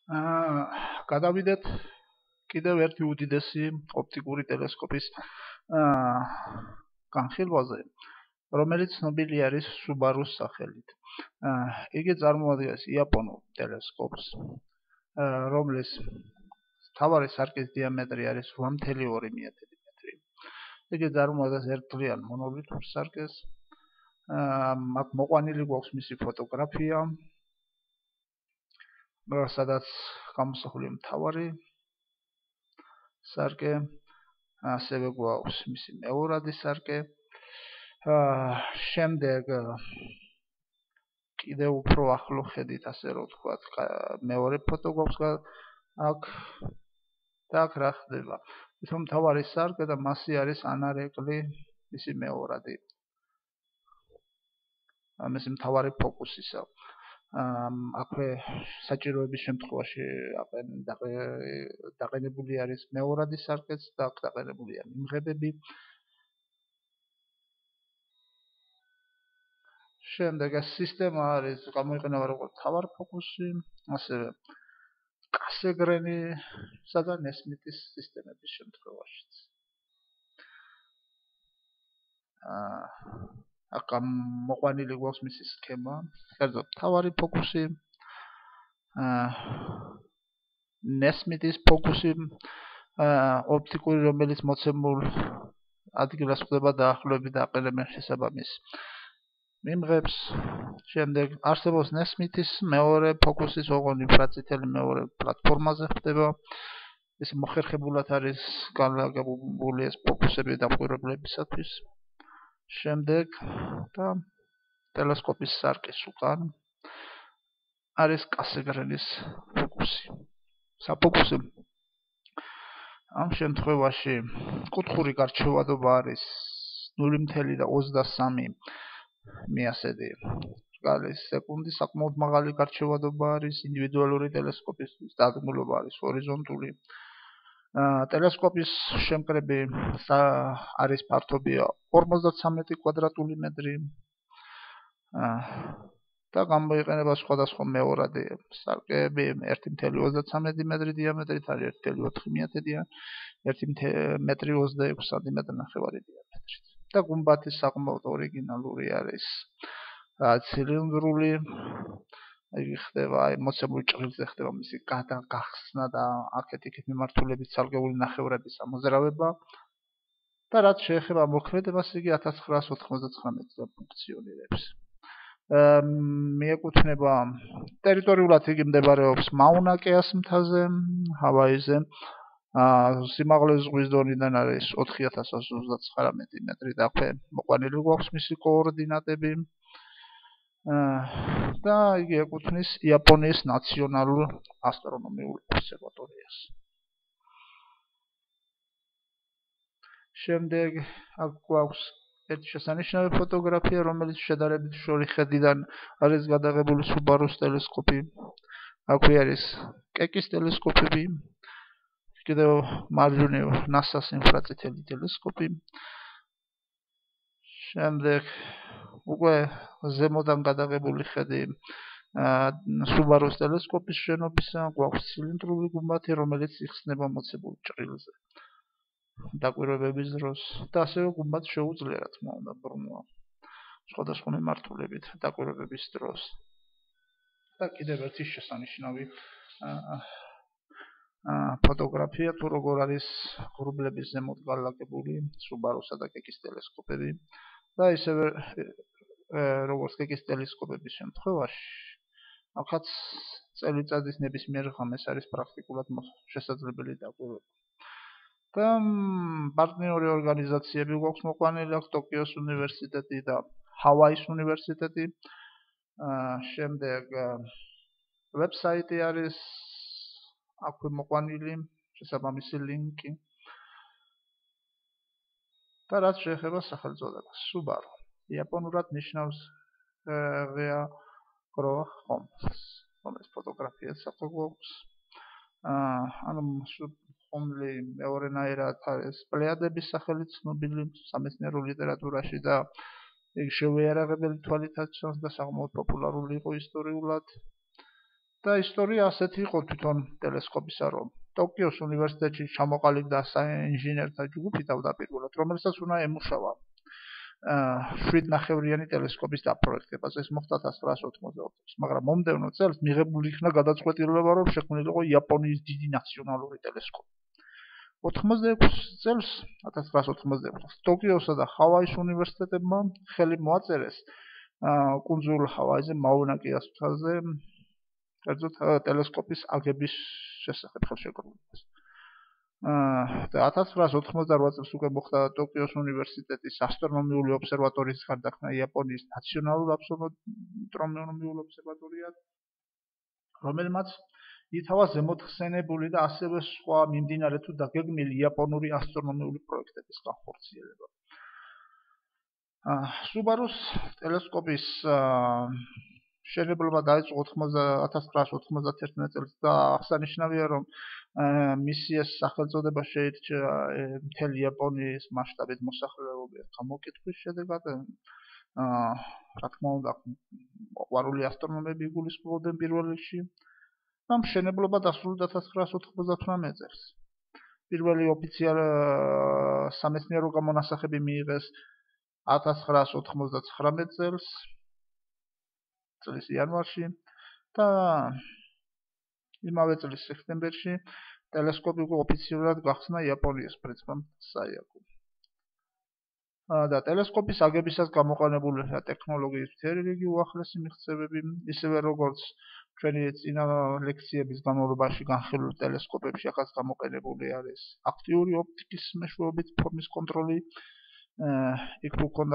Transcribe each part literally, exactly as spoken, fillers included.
აა გადავიდეთ კიდევ ერთი უდიდესი ოპტიკური ტელესკოპის აა განხილვაზე, რომელიც ცნობილი არის Subaru-ს სახელით. აა იგი წარმოადგენს იაპონურ ტელესკოპს, აა რომლის მთავარი სარკის დიამეტრი არის რვა კoma ორი მეტრი. იგი წარმოადგენს ერთდღიან მონოლითურ სარკეს. აა აქ მოყვანილი გვაქვს მისი ფოტოგრაფია, სადაც გამოსახულია მთავარი სარკე, ასევე გვაქვს მისი მეორადი სარკე. აა შემდეგ კიდევ უფრო ახლო ხედით, ასე რომ ვთქვათ, მეორე ფოტო გვაქვს აქ და აქ რა ხდება? თვითონ მთავარი სარკე და მასი არის ანარეკლი მისი მეორადი. ამისი მთავარი ფოკუსისა. აქვე საჭიროების შემთხვევაში დაყენებული არის მეორადი სარკეც და აქ დაყენებულია მიმღებები. შემდეგ ეს სისტემა არის გამოიყენება როგორც მთავარ ფოკუსი, ასევე კასეგრენისა და ნესმითის სისტემების შემთხვევაშიც. აა აქ მოყვანილი გვაქვს მისი სქემა, კერძოდ მთავარი ფოკუსი, აა ნესმითის ფოკუსი, აა ოპტიკური, რომელიც მოცემულ ადგილას ხდება დაახლოებით და აყენებენ შესაბამის მიმღებს. შემდეგ არსებობს ნესმითის მეორე ფოკუსის, ოღონდ ინფრაწითელი მეორე პლატფორმაზე ხდება. ეს მოხერხებულად არის განლაგებული ეს ფოკუსები დამკვირვებლებისათვის. შემდეგ და ტელესკოპის სარკის უკან არის კასეგრენის ფოკუსი. საფოკუსო ამ შემთხვევაში კუთხური გარჩევადობა არის ნული კoma ოცდასამი მეასედი რგალის სეკუნდი. საკმაოდ მაღალი გარჩევადობა არის ინდივიდუალური ტელესკოპისთვის, დადგმულობა არის ჰორიზონტული. ტელესკოპის შემკრები არის ფართობია ორმოცდაცამეტი კვადრატული მეტრი და გამოიყენება სხვადასხვა მეორადი სარკეები ერთი კoma ოცდაცამეტი მეტრი დიამეტრით, არის ერთი კoma ოთხი მეათედია, ერთი მეტრი ოცდაექვსი სანტიმეტრი ნახევარი დიამეტრით. და გუმბათი საკმაოდ ორიგინალური არის, ცილინდრული. იგი ხდება, აი მოცემული ჭრილზე ხდება მისი გადაგახსნა და აქეთ-იქით მიმართულებით ცალკეული ნახევრების ამოძრავება. და რაც შეეხება მოქმედებას, იგი ათას ცხრაასი ოთხმოცდათხრამეტზე ფუნქციონირებს. მიეკუთვნება ტერიტორიულად იგი მდებარეობს მაუნა-კეას მთაზე, ჰავაიზე. სიმაღლე ზღვის დონიდან არის ოთხი ათას ოცი ოცდათხრამეტი მეტრი და აქვე მოყვანილი გვაქვს მისი კოორდინატები. და იგი ეკუთვნის იაპონიის ნაციონალურ ასტრონომიულ ობსერვატორიას. შემდეგ აქ გვაქვს ერთი შესანიშნავი ფოტოგრაფია, რომელიც შედარებით შორი ხედიდან არის გადაღებული Subaru-ს ტელესკოპი. აქვე არის კეკის ტელესკოპები, კიდევ მარჯვნივ NASA-ს ინფრაწითელი ტელესკოპი. შემდეგ უკვე ზემოდან გადაღებული ხედი Subaru-ს ტელესკოპის შენობისა, გვაქვს ცილინდრული გუმბათი, რომელიც იხსნება მოცემულ ჭრილზე დაკვირვებების დროს და ასევე გუმბათს შეუძლია, რა თქმა უნდა, ბრუნვა სხვადასხვა მიმართულებით დაკვირვებების დროს. და კიდევ ერთი შესანიშნავი ფოტოგრაფია, თუ როგორ არის ღრუბლების ზემოთ განლაგებული Subaru-სა და კეკის ტელესკოპები და ისევე როგორც კეკის ტელესკოპების შემთხვევაში, აქაც წელიწადის ნებისმიერ ღამეს არის პრაქტიკულად შესაძლებელი დაკვირვება. და პარტნიორი ორგანიზაციები გვაქვს მოყვანილი, აქ ტოკიოს უნივერსიტეტი და ჰავაის უნივერსიტეტი. შემდეგ ვებსაიტი არის აქვე მოყვანილი, შესაბამისი ლინკი. და რაც შეეხება სახელწოდებას, Subaru. იაპონურად ნიშნავს ღია გროვა ხომლს, რომელიც ფოტოგრაფიას აქვს გვაქვს. ანუ ხომლი მეორენაირად არის პლეადების სახელით ცნობილი სამეცნიერო ლიტერატურაში და იგი შეუიარაღებელი თვალითაც ჩანს და საკმაოდ პოპულარული იყო ისტორიულად. და ისტორია ასეთი იყო თვითონ ტელესკოპისა, რომ ტოკიოს უნივერსიტეტში ჩამოყალიბდა საინჟინერთა ჯგუფი თავდაპირველად, რომელსაც უნდა ემუშავა შვიდნახევრიანი ტელესკოპის დაპროექტებაზე. ეს მოხდა ათას ცხრაასი ოთხმოცდაოთხ წელს, მაგრამ მომდევნო წელს მიღებული იქნა გადაწყვეტილება, რომ შექმნილიყო იაპონიის დიდი ნაციონალური ტელესკოპი. ოთხმოცდაექვსი წელს, ათას ცხრაასი ოთხმოცდაექვსი წელს, ტოკიოსა და ჰავაის უნივერსიტეტებმა ხელი მოაწერეს კუნძულ ჰავაიზე მაუნა-კეას მთაზე კერძოდ ტელესკოპის აგების შესახებ ხელშეკრულებას. და ათას ცხრაასი ოთხმოცდარვა წელს უკვე მოხდა ტოკიოს უნივერსიტეტის ასტრონომიული ობსერვატორიის გარდაქმნა იაპონიის ნაციონალურ ასტრონომიულ ობსერვატორიად, რომელმაც ითავა ზემოთხსენებული და ასევე სხვა მიმდინარე თუ დაგეგმილი იაპონური ასტრონომიული პროექტების განხორციელება. სუბარუს ტელესკოპის მშენებლობა დაიწყო ათას ცხრაასი ოთხმოცდაათერთმეტი წელს და აღსანიშნავია, რომ მისი ეს სახელწოდება შეირჩა მთელი იაპონიის მასშტაბით მოსახლეობის გამოკითხვის შედეგად. რა თქმა უნდა, ყვარული ასტრონომები იგულისხმებოდნენ პირველ რიგში. და მშენებლობა დასრულდა ათას ცხრაასი ოთხმოცდათვრამეტი წელს. პირველი ოფიციალური სამეცნიერო გამონასახები მიიღეს ათას ცხრაასი ოთხმოცდაცხრამეტი წელს წლის იანვარში და იმავე წლის სექტემბერში ტელესკოპი უკვე ოფიციალურად გახსნა იაპონიის პრინციპამ საიაკო. და ტელესკოპის აგებისას გამოყენებული ტექნოლოგიის მთელი რიგი უახლესი მიღწევები, ისევე როგორც ჩვენი წინა ლექციების განმავლობაში განხილულ ტელესკოპებში ახაც გამოყენებული არის აქტიური ოპტიკის მეშვეობით ფორმის კონტროლი. იქ უკვე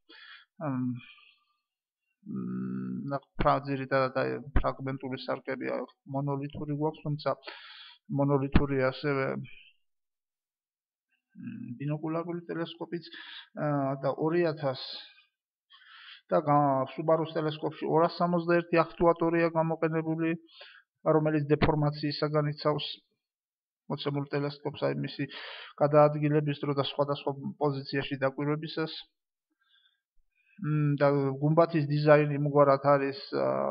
ძირითადად ფრაგმენტული სარკები მონოლითური გვაქვს, თუმცა მონოლითური ასევე ბინოკულარული ტელესკოპიც და ორი ათას და სუბარუს ტელესკოპში ორას სამოცდაერთი აქტუატორია გამოყენებული, რომელიც დეფორმაციისაგან იცავს მოცემულ ტელესკოპს, აი მისი გადაადგილების დრო და სხვადასხვა პოზიციაში დაკვირვებისას. და გუმბათის დიზაინი იმგვარად არის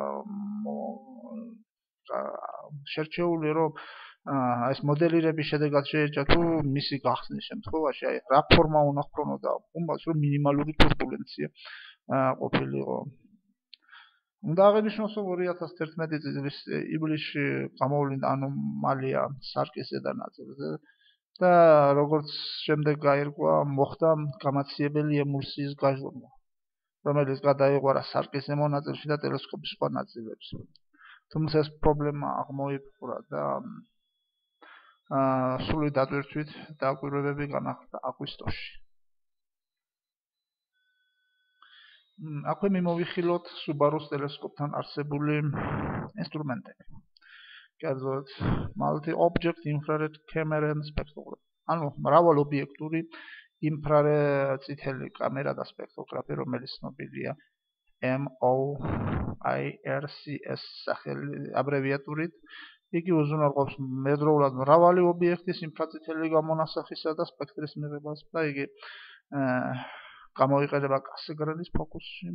შერჩეული, რომ ეს მოდელირების შედეგად შეეჭა თუ მისი გახსნის შემთხვევაში, აი რა ფორმა უნდა ჰქონოდა გუმბათს, რომ მინიმალური ტურბულენცია ყოფილიყო. უნდა აღინიშნოს, რომ ორი ათას თერთმეტი წლის ივლისში გამოვლინდა ანომალია სარკის ზედა ნაწილზე და როგორც შემდეგ გაირკვა, მოხდა გამაციებელი ემულსიის გაჟღერმა, რომელიც გადაიღვარა სარკის ზემო ნაწილში და ტელესკოპის სხვა ნაწილებში. თუმცა ეს პრობლემა აღმოიფხვრა და სრული დატვირთვით დაკვირვებები განახლდა აგვისტოში. აქვე მიმოვიხილოთ სუბარუს ტელესკოპთან არსებული ინსტრუმენტები. კერძოდ, multi object infrared camera and spectrograph. ანუ მრავალ ობიექტური ინფრარედ წითელი კამერა და სპექტროგრაფი, რომელიც ცნობილია M O I R C S სახელი აბრევიატურით. იგი უზრუნველყოფს მედროულად მრავალი ობიექტის ინფრაწითელი გამონასახისა და სპექტრის მიღებას და იგი გამოიყენება კასეგრენის ფოკუსში.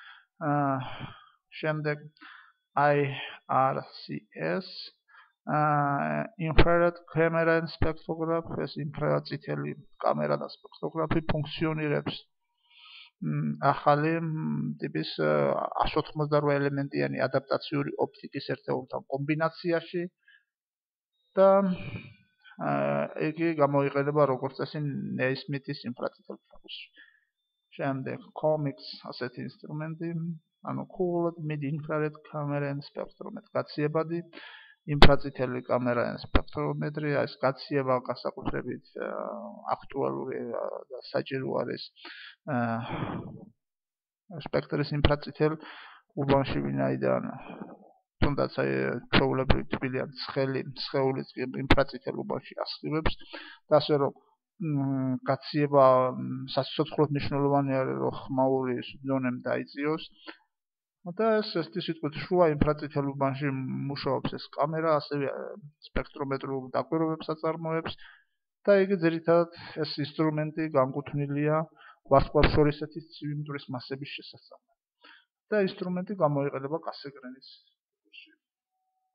შემდეგ I R C S infrared camera and spectrograph, ეს ინფრაწითელი კამერა და სპექტროგრაფი ფუნქციონირებს ახალი ტიპის ას ოთხმოცდარვა ელემენტიანი ადაპტაციური ოპტიკის ერთეულთან კომბინაციაში და იგი გამოიყენება როგორც წესი ნეისმითის ინფრაწითელ ფოკუსში. შემდეგ COMIX ასეთი ინსტრუმენტი, ანუ cooled mid-infrared camera and spectrometer, გაციებადი ინფრაწითელი კამერა და სპექტრომეტრი, ეს გაციება განსაკუთრებით აქტუალური და საჭირო არის სპექტრის ინფრაწითელ უბანში, ვინაიდან თუნდაც აი ჩვეულებრივ თბილიან ცხელი სხეულის ინფრაწითელ უბანში ასხივებს და ასე რომ გაციება სასიცოცხლოდ მნიშვნელოვანი არის, რომ ხმაური ზონემ დაიწიოს და ეს ესეთი სიტყვით შუა ინფრაწითელ უბანში მუშაობს ეს კამერა, ასევე სპექტრომეტრულ დაკვირვებებს აწარმოებს და იგი ძირითადად ეს ინსტრუმენტი განკუთვნილია ვარსკვლავთშორისეთის ცივი მტვრის მასების შესასწავლად და ინსტრუმენტი გამოიყენება კასეგრენის ფოკუსში.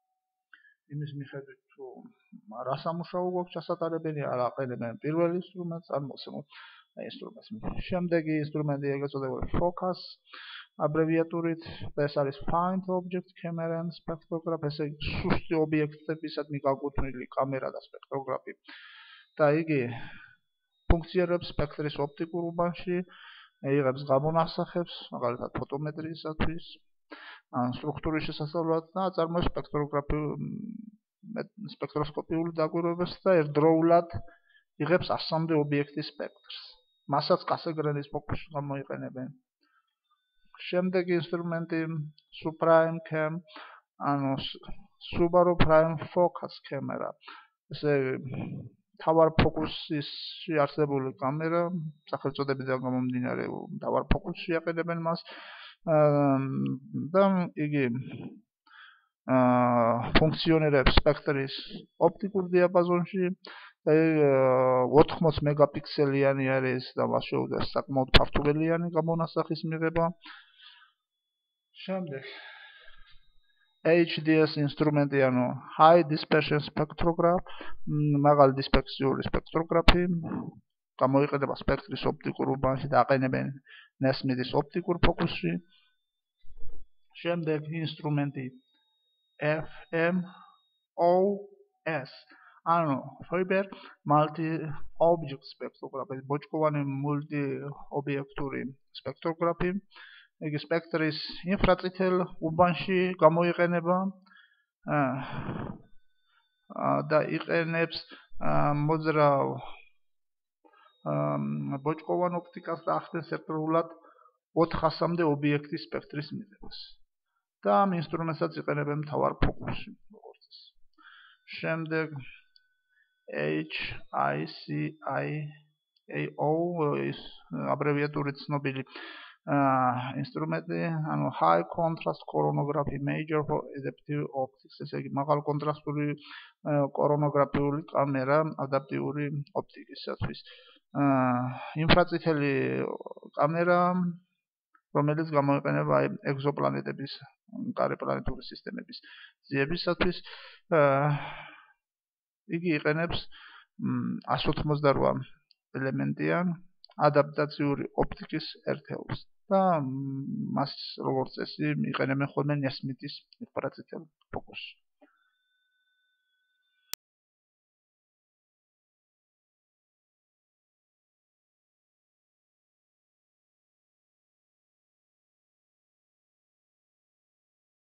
იმის მიხედვით თუ რა სამუშაო გვაქვს ჩასატარებელი, არ აყენებენ პირველ ინსტრუმენტს, ან მოცემულ ინსტრუმენტს. შემდეგი ინსტრუმენტი ეგრეთ წოდებული focus აბრევიატურით, ეს არის find object camera and spectrograph, ესე იგი სუსტი ობიექტებისადმი გაკუთვნილი კამერა და სპექტროგრაფი. და იგი ფუნქციონირებს სპექტრის ოპტიკურ უბანში, იღებს გამონასახებს, მაგალითად ფოტომეტრიისათვის, ან სტრუქტურის შესასწავლად და აწარმოებს სპექტროსკოპიული დაკვირვებებს და ერთდროულად იღებს ასამდე ობიექტის სპექტრს. მასაც კასეგრენის ფოკუსს გამოიყენებენ. შემდეგი ინსტრუმენტი Supreme Cam, ანუ Subaru Prime Focus camera. ესე თავარ ფოკუსში არსებული კამერა, სახელწოდებიდან გამომდინარე, თავარ ფოკუსში აყენებენ მას და იგი ფუნქციონირებს სპექტრის ოპტიკურ დიაპაზონში. ოთხმოცი მეგაპიქსელიანი არის და მას შეუძლებს საკმაოდ ფართობელიანი გამონასახის მიღება. შემდეგ H D S ინსტრუმენტი, ანუ High Dispersion Spectrograph, მაღალი დისპერსიული სპექტროგრაფი, გამოიყენება სპექტრის ოპტიკურ უბანში და აყენებენ ნესმითის ოპტიკურ ფოკუსში. შემდეგ ინსტრუმენტი F M O S, ანუ Faber Multi Object Spectrograph, ბოჭკოვანი მულტი ობიექტური სპექტროგრაფი. იგი სპექტრის ინფრაწითელ უბანში გამოიყენება და იყენებს მოძრავ ბოჭკოვან ოპტიკას და ახდენს ერთდროულად ოთხასამდე ობიექტის სპექტრის მიღებას. და ამ ინსტრუმენტსაც იყენებენ მთავარ ფოკუსში, როგორც ეს. შემდეგ H I C I A O, ის აბრევიატურით ცნობილი ინსტრუმენტი, ანუ High Contrast Coronography Major for Adaptive Optics, ესე იგი მაღალ კონტრასტული კორონოგრაფიული კამერა ადაპტიური ოპტიკისათვის. ინფრაწითელი კამერა, რომელიც გამოიყენება ეგზოპლანეტების, კარიპლანეტური სისტემების ძიებისათვის. იგი იყენებს εκατს ოცდაოთხ ელემენტიან ადაპტაციური ოპტიკის ერთეულს და მას როგორც წესი იყენებენ ხოლმე ნესმითის ინფრაწითელ ფოკუსში.